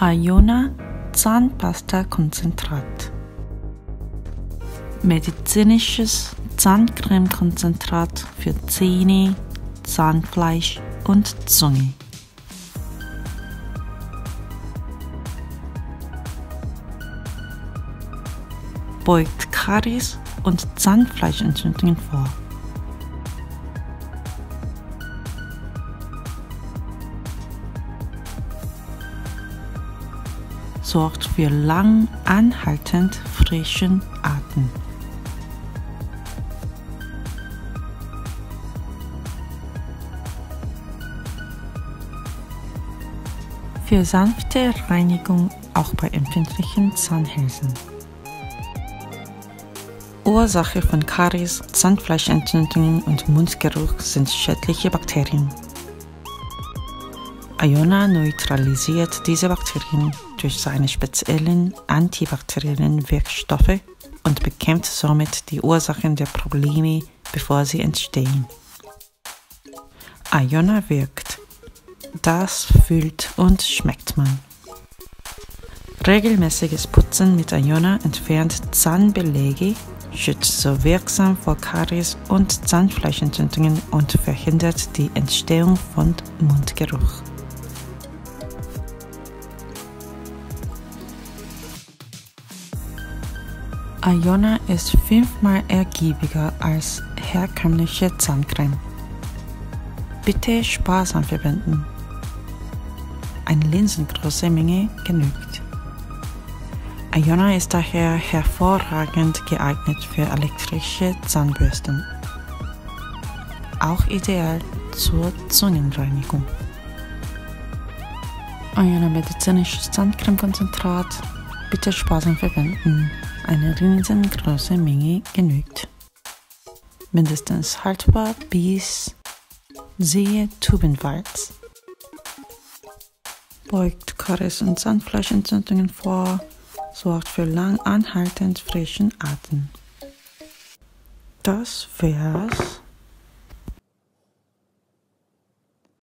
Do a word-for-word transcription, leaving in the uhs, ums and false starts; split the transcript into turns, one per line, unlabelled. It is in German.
Iona Zahnpasta-Konzentrat. Medizinisches Zahncreme-Konzentrat für Zähne, Zahnfleisch und Zunge. Beugt Karies und Zahnfleischentzündungen vor. Sorgt für lang anhaltend frischen Atem. Für sanfte Reinigung auch bei empfindlichen Zahnhälsen. Ursache von Karies, Zahnfleischentzündungen und Mundgeruch sind schädliche Bakterien. Iona neutralisiert diese Bakterien durch seine speziellen antibakteriellen Wirkstoffe und bekämpft somit die Ursachen der Probleme, bevor sie entstehen. Iona wirkt. Das fühlt und schmeckt man. Regelmäßiges Putzen mit Iona entfernt Zahnbeläge, schützt so wirksam vor Karies und Zahnfleischentzündungen und verhindert die Entstehung von Mundgeruch. Iona ist fünfmal ergiebiger als herkömmliche Zahncreme. Bitte sparsam verwenden. Eine linsengroße Menge genügt. Iona ist daher hervorragend geeignet für elektrische Zahnbürsten. Auch ideal zur Zungenreinigung. Iona medizinisches Zahncreme-Konzentrat. Bitte sparsam verwenden. Eine riesengroße Menge genügt. Mindestens haltbar bis siehe Tubenwalz. Beugt Karies und Zahnfleischentzündungen vor, sorgt für lang anhaltend frischen Atem. Das wär's.